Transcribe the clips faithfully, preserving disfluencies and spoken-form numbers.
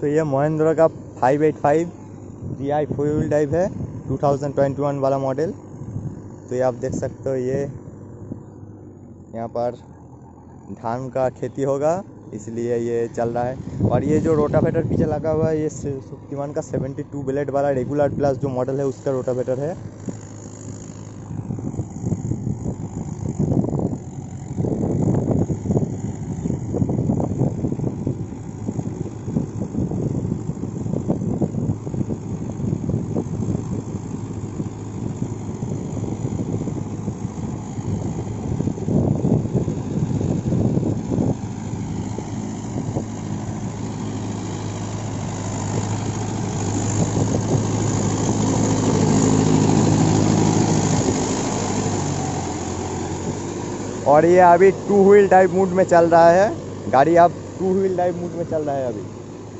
तो ये महिंद्रा का five eight five D I four wheel drive है, टू थाउजेंड ट्वेंटी वन वाला मॉडल। तो ये आप देख सकते हो, ये यहाँ पर धान का खेती होगा इसलिए ये चल रहा है। और ये जो रोटावेटर पीछे लगा हुआ है ये शक्तिमान का सेवेंटी टू ब्लेड वाला रेगुलर प्लस जो मॉडल है उसका रोटावेटर है। और ये अभी टू व्हील ड्राइव मोड में चल रहा है, गाड़ी अब टू व्हील ड्राइव मोड में चल रहा है अभी।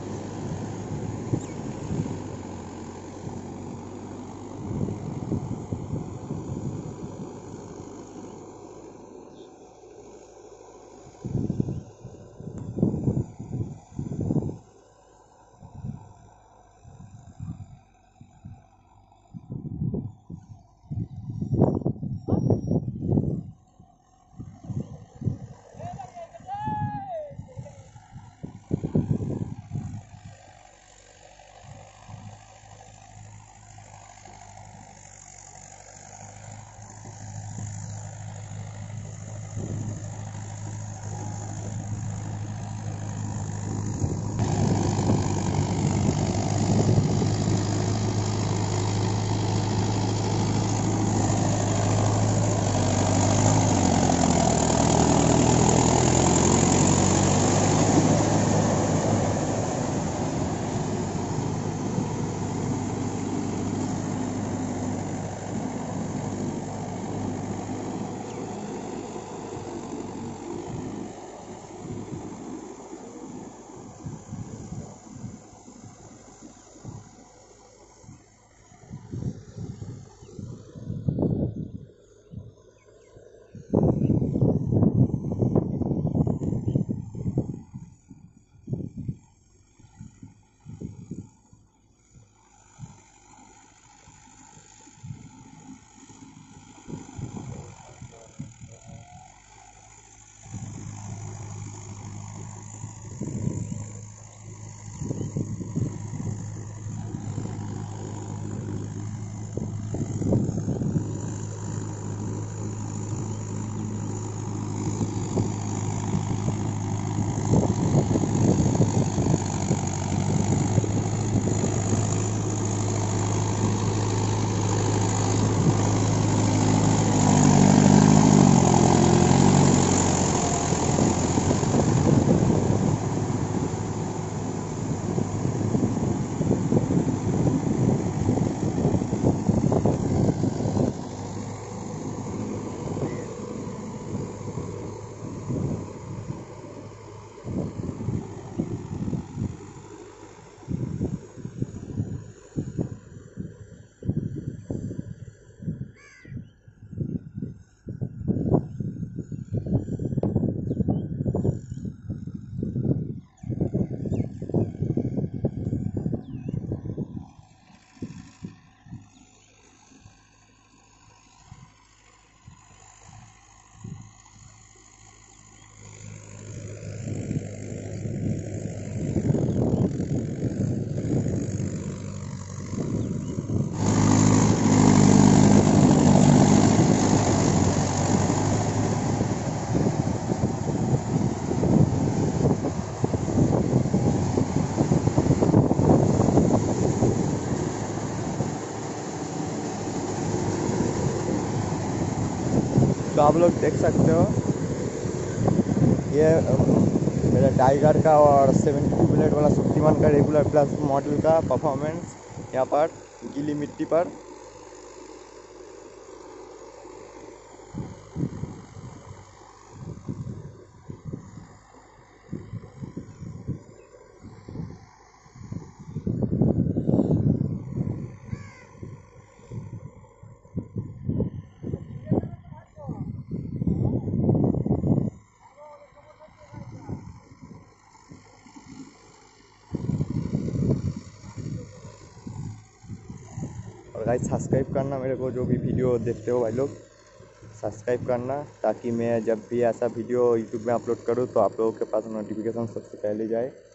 तो आप लोग देख सकते हो ये मेरा टाइगर का और सेवेंटी टू ब्लेड वाला शक्तिमान का रेगुलर प्लस मॉडल का परफॉर्मेंस यहाँ पर गीली मिट्टी पर। और गाइस सब्सक्राइब करना मेरे को, जो भी वीडियो देखते हो भाई लोग सब्सक्राइब करना, ताकि मैं जब भी ऐसा वीडियो यूट्यूब में अपलोड करूँ तो आप लोगों के पास नोटिफिकेशन सबसे पहले जाए।